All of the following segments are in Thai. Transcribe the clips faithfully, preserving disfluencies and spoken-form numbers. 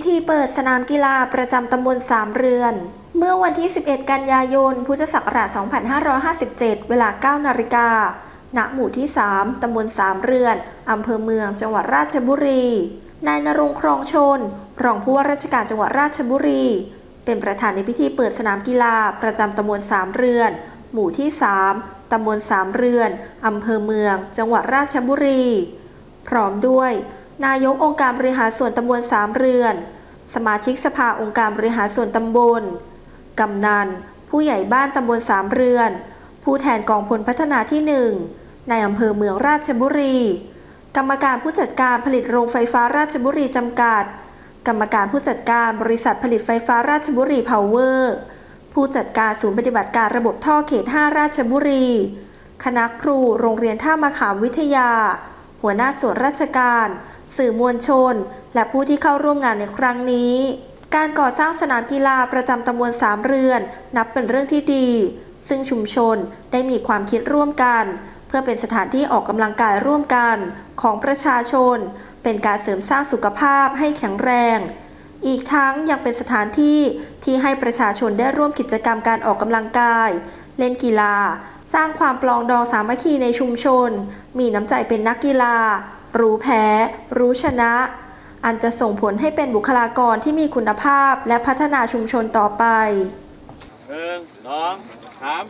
ธีเปิดสนามกีฬาประจำตำบลสามเรือนเมื่อวันที่สิบเอ็ดกันยายนพุทธศักราชสองพันห้าร้อยห้าสิบเจ็ดเวลา เก้านาฬิกาณหมู่ที่สามตำบลสามเรือนอำเภอเมืองจังหวัดราชบุรีนายณรงค์ครองชนรองผู้ว่าราชการจังหวัดราชบุรีเป็นประธานในพิธีเปิดสนามกีฬาประจำตำบลสามเรือนหมู่ที่สามตำบลสามเรือนอำเภอเมืองจังหวัดราชบุรีพร้อมด้วยนายกองค์การบริหารส่วนตำบลสามเรือนสมาชิกสภาองค์การบริหารส่วนตำบลกำนันผู้ใหญ่บ้านตำบลสามเรือนผู้แทนกองพลพัฒนาที่หนึ่งในอำเภอเมืองราชบุรีกรรมการผู้จัดการผลิตโรงไฟฟ้าราชบุรีจำกัดกรรมการผู้จัดการบริษัทผลิตไฟฟ้าราชบุรีพาวเวอร์ผู้จัดการศูนย์ปฏิบัติการระบบท่อเขตห้าราชบุรีคณะครูโรงเรียนท่ามะขามวิทยาหัวหน้าส่วนราชการสื่อมวลชนและผู้ที่เข้าร่วมงานในครั้งนี้การก่อสร้างสนามกีฬาประจำตำบลสามเรือนนับเป็นเรื่องที่ดีซึ่งชุมชนได้มีความคิดร่วมกันเพื่อเป็นสถานที่ออกกำลังกายร่วมกันของประชาชนเป็นการเสริมสร้างสุขภาพให้แข็งแรงอีกทั้งยังเป็นสถานที่ที่ให้ประชาชนได้ร่วมกิจกรรมการออกกำลังกายเล่นกีฬาสร้างความปรองดองสามัคคีในชุมชนมีน้ำใจเป็นนักกีฬารู้แพ้รู้ชนะอันจะส่งผลให้เป็นบุคลากรที่มีคุณภาพและพัฒนาชุมชนต่อไปหนึ่งสองสาม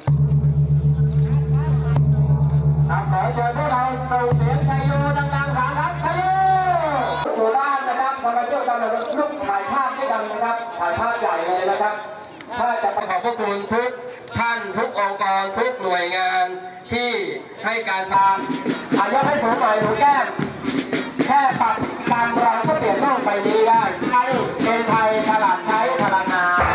ขอเชิญพวกเราส่งเสียงชัยโยดังๆสามครั้งชัยโยอยู่ด้านนะครับพอมาเที่ยวกันเราลุกถ่ายภาพด้วยกันนะครับถ่ายภาพใหญ่เลยนะครับถ้าจะขอบพระคุณทุกท่านทุกองค์กรทุกหน่วยงานที่ให้การสร้างอายกให้สูงหน่อยหนูแก้มแค่ปรับการเราก็เปลี่ยนโลกใบนี้ได้ไทยเป็นไทยฉลาดใช้พลังงาน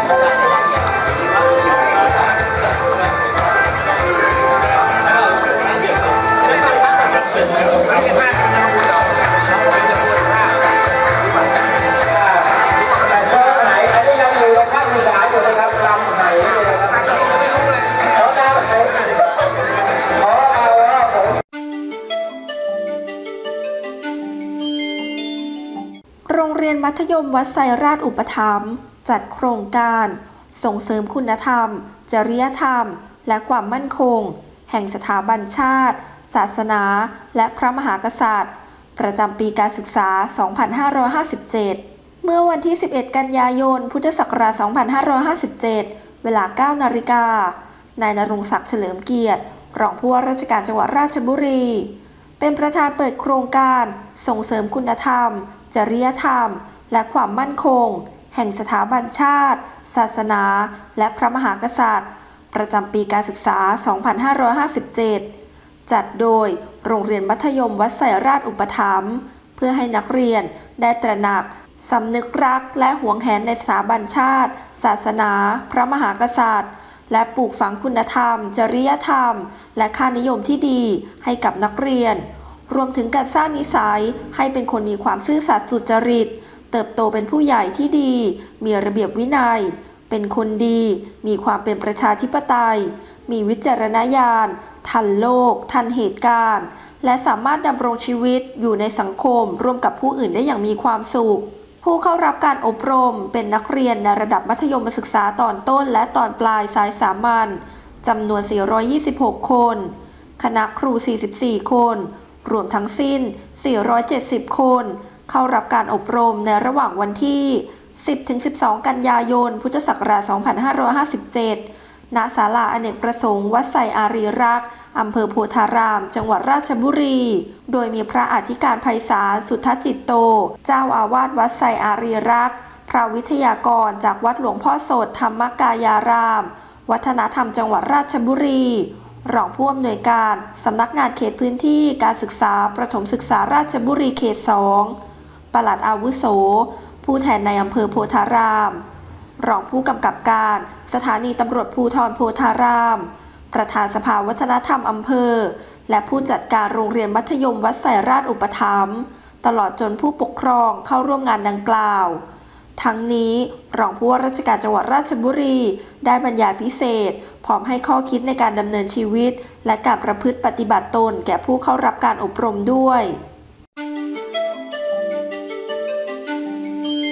โรงเรียนมัธยมวัดไซราชอุปถัมภ์จัดโครงการส่งเสริมคุณธรรมจริยธรรมและความมั่นคงแห่งสถาบันชาติศาสนาและพระมหากษัตริย์ประจำปีการศึกษา สองพันห้าร้อยห้าสิบเจ็ด เมื่อวันที่ สิบเอ็ด กันยายน พุทธศักราช สองพันห้าร้อยห้าสิบเจ็ด เวลา เก้านาฬิกานายณรงค์ศักดิ์เฉลิมเกียรติรองผู้ว่าราชการจังหวัดราชบุรีเป็นประธานเปิดโครงการส่งเสริมคุณธรรมจริยธรรมและความมั่นคงแห่งสถาบันชาติศาสนาและพระมหากษัตริย์ประจำปีการศึกษา สองพันห้าร้อยห้าสิบเจ็ด จัดโดยโรงเรียนมัธยมวัดไซราชอุปถัมภ์เพื่อให้นักเรียนได้ตระหนักสำนึกรักและหวงแหนในสถาบันชาติศาสนาพระมหากษัตริย์และปลูกฝังคุณธรรมจริยธรรมและค่านิยมที่ดีให้กับนักเรียนรวมถึงการสร้างนิสัยให้เป็นคนมีความซื่อสัตย์สุจริตเติบโตเป็นผู้ใหญ่ที่ดีมีระเบียบวินัยเป็นคนดีมีความเป็นประชาธิปไตยมีวิจารณญาณทันโลกทันเหตุการณ์และสามารถดำรงชีวิตอยู่ในสังคมร่วมกับผู้อื่นได้อย่างมีความสุขผู้เข้ารับการอบรมเป็นนักเรียนในระดับมัธยมศึกษาตอนต้นและตอนปลายสายสามัญจำนวน สี่ร้อยยี่สิบหก คนคณะครู สี่สิบสี่ คนรวมทั้งสิ้น สี่ร้อยเจ็ดสิบ คนเข้ารับการอบรมในระหว่างวันที่ สิบถึงสิบสอง กันยายน พุทธศักราช สองพันห้าร้อยห้าสิบเจ็ด ณ ศาลาอเนกประสงค์วัดไซอารีรักษ์อำเภอโพธาราม จังหวัดราชบุรี โดยมีพระอธิการไพศาลสุทธจิตโต เจ้าอาวาสวัดไซอารีรักษ์พระวิทยากรจากวัดหลวงพ่อโสธธรรมกายาราม วัฒนธรรมจังหวัดราชบุรีรองผู้อำนวยการสำนักงานเขตพื้นที่การศึกษาประถมศึกษาราชบุรีเขต สองปลัดอาวุโสผู้แทนในอำเภอโพธารามรองผู้กำกับการสถานีตำรวจภูธรโพธารามประธานสภาวัฒนธรรมอำเภอและผู้จัดการโรงเรียนมัธยมวัดไซราชอุปถัมภ์ตลอดจนผู้ปกครองเข้าร่วมงานดังกล่าวทั้งนี้รองผู้ว่าราชการจังหวัดราชบุรีได้บรรยายพิเศษพร้อมให้ข้อคิดในการดำเนินชีวิตและการประพฤติปฏิบัติตนแก่ผู้เข้ารับการอบรมด้วย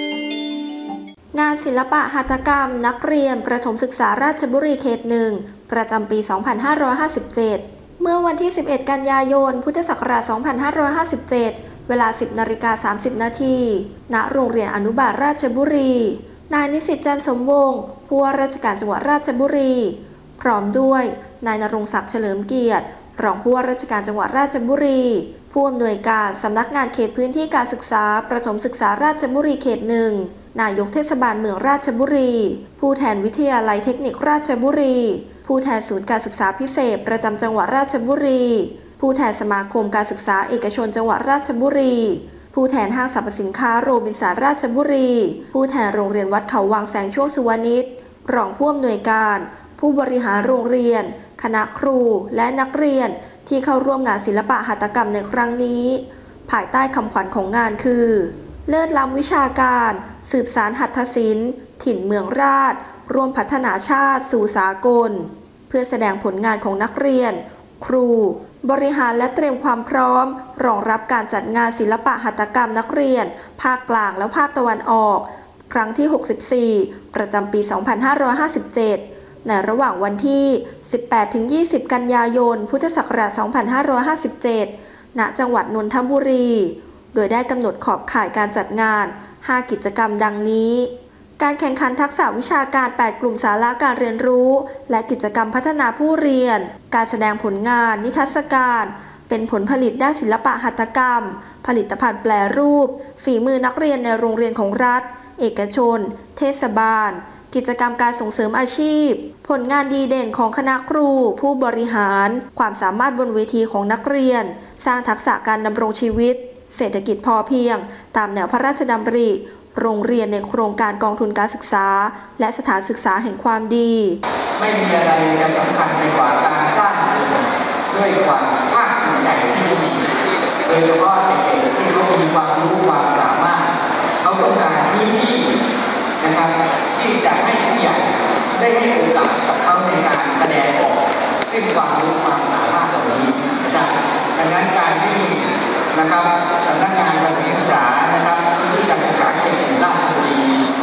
านศิลปะหัตถกรรมนักเรียนประถมศึกษาราชบุรีเขตหนึ่งประจำปี สองพันห้าร้อยห้าสิบเจ็ด เมื่อวันที่ สิบเอ็ด กันยายน พุทธศักราช สองพันห้าร้อยห้าสิบเจ็ด เวลา สิบนาฬิกาสามสิบนาที ณ โรงเรียนอนุบาลราชบุรี นายนิสิตจันทร์สมวงศ์ผู้ว่าราชการจังหวัดราชบุรี พร้อมด้วยนายณรงค์ศักดิ์เฉลิมเกียรติรองผู้ว่าราชการจังหวัดราชบุรีผู้อำนวยการสำนักงานเขตพื้นที่การศึกษาประถมศึกษาราชบุรีเขตหนึ่งนายกเทศบาลเมืองราชบุรีผู้แทนวิทยาลัยเทคนิคราชบุรีผู้แทนศูนย์การศึกษาพิเศษประจำจังหวัดราชบุรีผู้แทนสมาคมการศึกษาเอกชนจังหวัดราชบุรีผู้แทนห้างสรรพสินค้าโรบินสันราชบุรีผู้แทนโรงเรียนวัดเขาวังแสงช่วงสุวรรณิชรองผู้อำนวยการผู้บริหารโรงเรียนคณะครูและนักเรียนที่เข้าร่วมงานศิลปะหัตถกรรมในครั้งนี้ภายใต้คำขวัญของงานคือเลิศล้ำวิชาการสืบสานหัตถศิลป์ถิ่นเมืองราชร่วมพัฒนาชาติสู่สากลเพื่อแสดงผลงานของนักเรียนครูบริหารและเตรียมความพร้อมรองรับการจัดงานศิลปะหัตถกรรมนักเรียนภาคกลางและภาคตะวันออกครั้งที่หกสิบสี่ประจำปี สองพันห้าร้อยห้าสิบเจ็ดในระหว่างวันที่ สิบแปดถึงยี่สิบ กันยายน พุทธศักราช สองพันห้าร้อยห้าสิบเจ็ด ณ จังหวัดนนทบุรี โดยได้กำหนดขอบข่ายการจัดงาน ห้า กิจกรรมดังนี้ การแข่งขันทักษะวิชาการ แปด กลุ่มสาระการเรียนรู้ และกิจกรรมพัฒนาผู้เรียน การแสดงผลงาน นิทรรศการ เป็นผลผลิตด้านศิลปะหัตถกรรม ผลิตภัณฑ์แปรรูป ฝีมือนักเรียนในโรงเรียนของรัฐ เอกชน เทศบาลกิจกรรมการส่งเสริมอาชีพผลงานดีเด่นของคณะครูผู้บริหารความสามารถบนเวทีของนักเรียนสร้างทักษะการดำรงชีวิตเศรษฐกิจพอเพียงตามแนวพระราชดำริโรงเรียนในโครงการกองทุนการศึกษาและสถานศึกษาแห่งความดีไม่มีอะไรจะสำคัญไปกว่าการสร้างด้วยความภาคภูมิใจที่มีโดยเฉพาะเด็กๆที่เขามีความรู้ความสามารถเขาต้องการพื้นที่นะครับที่จะให้ผู้ใหญ่ได้ให้โอกาสกับเขาในการแสดงออกซึ่งความรู้ความสามารถเหล่านี้นะครับดังนั้นการที่นะครับสำนักงานการศึกษานะครับที่การศึกษาเขตราชบุรี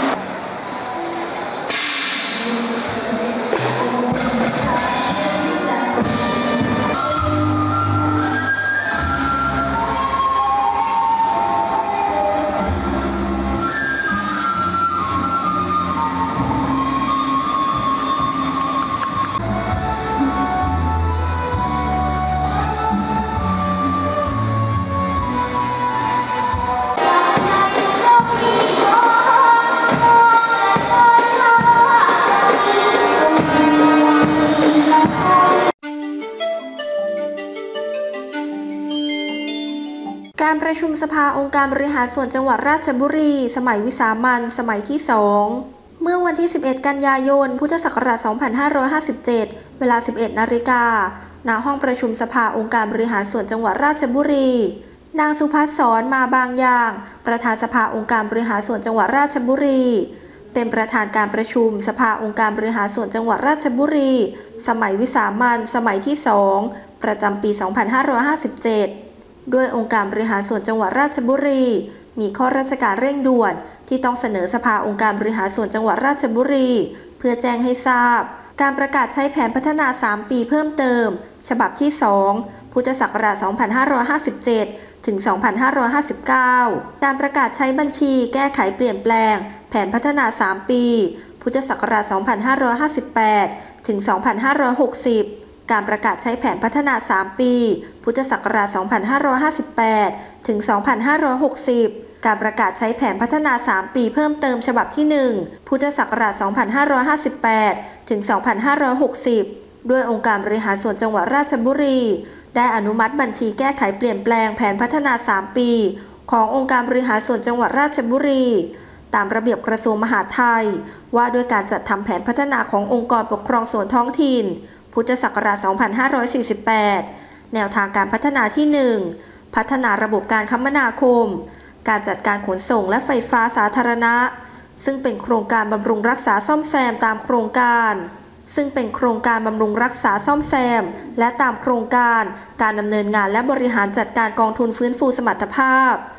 การประชุมสภาองค์การบริหารส่วนจังหวัดราชบุรีสมัยวิสามัญสมัยที่สองเมื่อวันที่ สิบเอ็ด กันยายน พุทธศักราช สองพันห้าร้อยห้าสิบเจ็ด เวลา สิบเอ็ด นาฬิกาณ ห้องประชุมสภาองค์การบริหารส่วนจังหวัดราชบุรีนางสุภัสสรมาบางอย่างประธานสภาองค์การบริหารส่วนจังหวัดราชบุรีเป็นประธานการประชุมสภาองค์การบริหารส่วนจังหวัดราชบุรีสมัยวิสามัญสมัยที่สองประจำปี สองพันห้าร้อยห้าสิบเจ็ดด้วยองค์การบริหารส่วนจังหวัดราชบุรีมีข้อราชการเร่งด่วนที่ต้องเสนอสภาองค์การบริหารส่วนจังหวัดราชบุรีเพื่อแจ้งให้ทราบการประกาศใช้แผนพัฒนาสามปีเพิ่มเติมฉบับที่สองพุทธศักราช สองพันห้าร้อยห้าสิบเจ็ด ถึง สองพันห้าร้อยห้าสิบเก้า การประกาศใช้บัญชีแก้ไขเปลี่ยนแปลงแผนพัฒนาสามปีพุทธศักราช สองพันห้าร้อยห้าสิบแปด ถึง สองพันห้าร้อยหกสิบการประกาศใช้แผนพัฒนาสามปีพุทธศักราช สองพันห้าร้อยห้าสิบแปด ถึง สองพันห้าร้อยหกสิบการประกาศใช้แผนพัฒนาสามปีเพิ่มเติมฉบับที่หนึ่งพุทธศักราช สองพันห้าร้อยห้าสิบแปด ถึง สองพันห้าร้อยหกสิบด้วยองค์การบริหารส่วนจังหวัดราชบุรีได้อนุมัติบัญชีแก้ไขเปลี่ยนแปลงแผนพัฒนาสามปีขององค์การบริหารส่วนจังหวัดราชบุรีตามระเบียบกระทรวงมหาดไทยว่าด้วยการจัดทำแผนพัฒนาขององค์กรปกครองส่วนท้องถิ่นพุทธศักราช สองพันห้าร้อยสี่สิบแปด แนวทางการพัฒนาที่ หนึ่ง พัฒนาระบบการคมนาคมการจัดการขนส่งและไฟฟ้าสาธารณะซึ่งเป็นโครงการบำรุงรักษาซ่อมแซมตามโครงการซึ่งเป็นโครงการบำรุงรักษาซ่อมแซมและตามโครงการการดำเนินงานและบริหารจัดการกองทุนฟื้นฟูสมรรถภาพ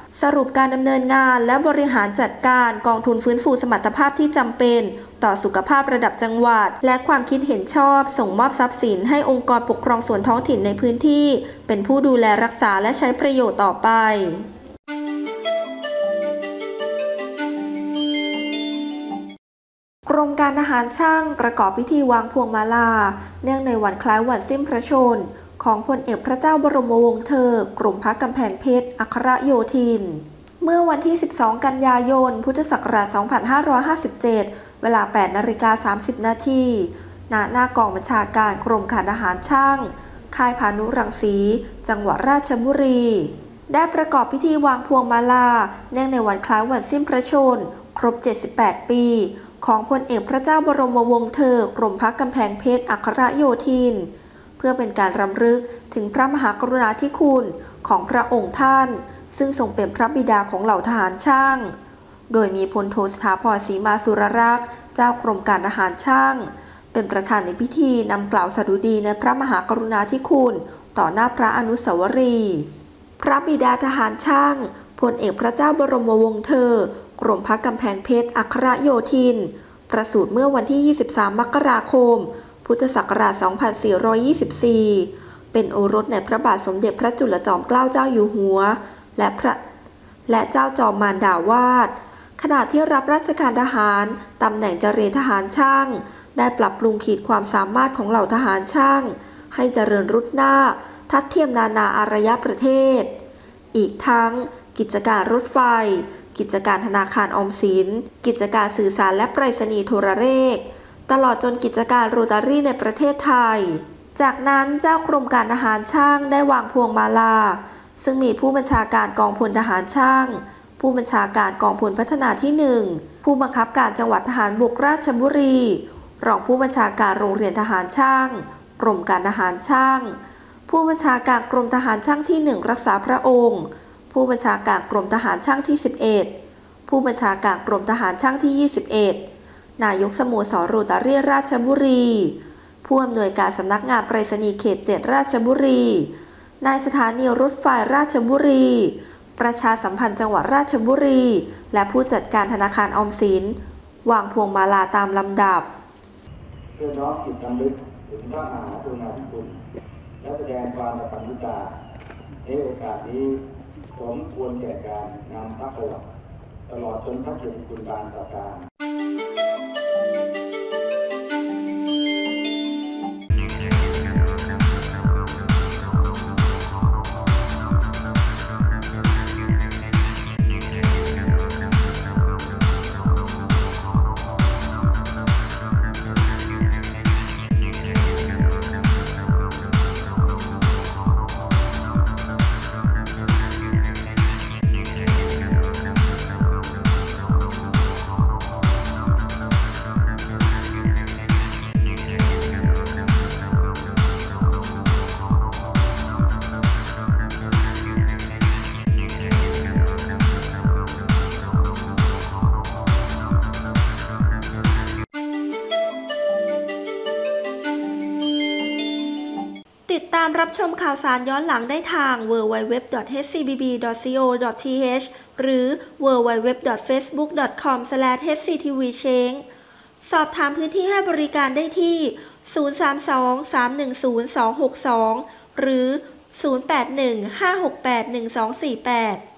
สรุปการดำเนินงานและบริหารจัดการกองทุนฟื้นฟูสมรรถภาพที่จำเป็นต่อสุขภาพระดับจังหวัดและความคิดเห็นชอบส่งมอบทรัพย์สินให้องค์กรปกครองส่วนท้องถิ่นในพื้นที่เป็นผู้ดูแลรักษาและใช้ประโยชน์ต่อไปกรมการทหารช่างประกอบพิธีวางพวงมาลาเนื่องในวันคล้ายวันสิ้นพระชนม์ของพลเอกพระเจ้าบรมวงศ์เธอกรมพระกำแพงเพชรอัครโยธินเมื่อวันที่สิบสองกันยายนพุทธศักราชสองพันห้าร้อยห้าสิบเจ็ดเวลา แปดนาฬิกาสามสิบนาทีณหน้ากองบัญชาการกรมการทหารช่างค่ายพานุรังสีจังหวัดราชบุรีได้ประกอบพิธีวางพวงมาลาเนื่องในวันคล้ายวันสิ้นพระชนม์ครบเจ็ดสิบแปดปีของพลเอกพระเจ้าบรมวงศ์เธอกรมพระกำแพงเพชรอัครโยธินเพื่อเป็นการรำลึกถึงพระมหากรุณาธิคุณของพระองค์ท่านซึ่งทรงเป็นพระบิดาของเหล่าทหารช่างโดยมีพลโทสถาพรศรีมาสุรรักษ์เจ้ากรมการทหารช่างเป็นประธานในพิธีนำกล่าวสดุดีในพระมหากรุณาธิคุณต่อหน้าพระอนุสาวรีย์พระบิดาทหารช่างพลเอกพระเจ้าบรมวงศ์เธอกรมพระกำแพงเพชรอัครโยธินประสูติเมื่อวันที่ยี่สิบสามมกราคมพุทธศักราชสองพันสี่ร้อยยี่สิบสี่เป็นโอรสในพระบาทสมเด็จพระจุลจอมเกล้าเจ้าอยู่หัวและพระและเจ้าจอมมารดาวาดขณะที่รับราชการทหารตำแหน่งเจรทหารช่างได้ปรับปรุงขีดความสามารถของเหล่าทหารช่างให้เจริญรุดหน้าทัดเทียมนานาอารยประเทศอีกทั้งกิจการรถไฟกิจการธนาคารออมสินกิจการสื่อสารและไปรษณีย์โทรเลขตลอดจนกิจการโรตารี่ในประเทศไทยจากนั้นเจ้ากรมการทหารช่างได้วางพวงมาลาซึ่งมีผู้บัญชาการกองพลทหารช่างผู้บัญชาการกองพลพัฒนาที่หนึ่งผู้บังคับการจังหวัดทหารบกราชบุรีรองผู้บัญชาการโรงเรียนทหารช่างกรมการทหารช่างผู้บัญชาการกรมทหารช่างที่หนึ่งรักษาพระองค์ผู้บัญชาการกรมทหารช่างที่สิบเอ็ดผู้บัญชาการกรมทหารช่างที่ยี่สิบเอ็ดนายกสโมสรโรตารี่ราชบุรีผู้อำนวยการสำนักงานไปรษณีย์เขตเจ็ดราชบุรีนายสถานีรถไฟราชบุรีประชาสัมพันธ์จังหวัดราชบุรีและผู้จัดการธนาคารออมสินวางพวงมาลาตามลำดับเพื่อน้อมจิตรำลึกถึงพระมหากรุณาธิคุณและแสดงความกตัญญูตาในโอกาสนี้สมควรแก่การนำพระประวัติตลอดจนพระเกียรติคุณบานต่อการติดตามรับชมข่าวสารย้อนหลังได้ทาง ดับเบิลยู ดับเบิลยู ดับเบิลยู ดอท เอช ซี บี บี ดอท ซี โอ ดอท ที เอช หรือ ดับเบิลยู ดับเบิลยู ดับเบิลยู ดอท เฟซบุ๊ก ดอท คอม สแลช เอช ซี ที วี เชงสอบถามพื้นที่ให้บริการได้ที่ ศูนย์ สาม สอง สาม หนึ่ง ศูนย์ สอง หก สอง หรือ ศูนย์ แปด หนึ่ง ห้า หก แปด หนึ่ง สอง สี่ แปด